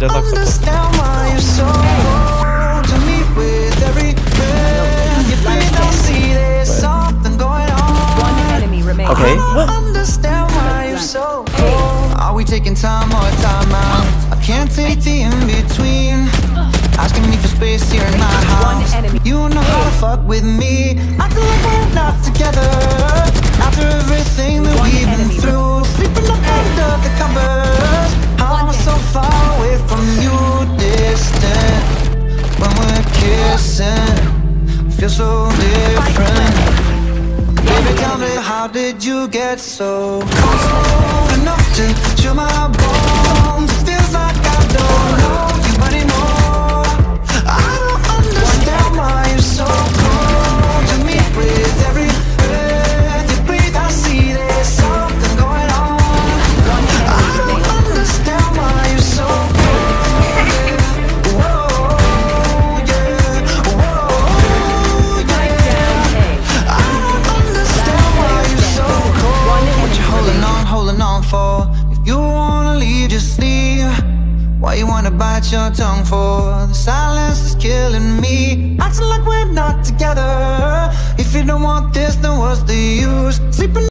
understand why you're so cold to me with every breath you breathe. I see there's something going on. One enemy remaining. Okay. I don't understand why you're so cold. Are we taking time or time out? I can't take the in-between. Asking me for space here in my house. You know how to fuck with me. I feel like we're not together. After everything that we've been through, sleeping up under the covers. How am I so far away from you, distant? When we're kissing, feel so different. Baby, tell me, how did you get so cold enough to chill my bones? It feels like I don't know you anymore. I don't understand why you're so cold to me with every breath you breathe. I see there's something going on. I don't understand why you're so cold. Whoa, yeah, whoa, yeah. I don't understand why you're so cold. What you holding on for? If you wanna leave, just leave. Why you wanna bite your tongue for? The silence is killing me. Acting like we're not together. If you don't want this, then what's the use? Sleeping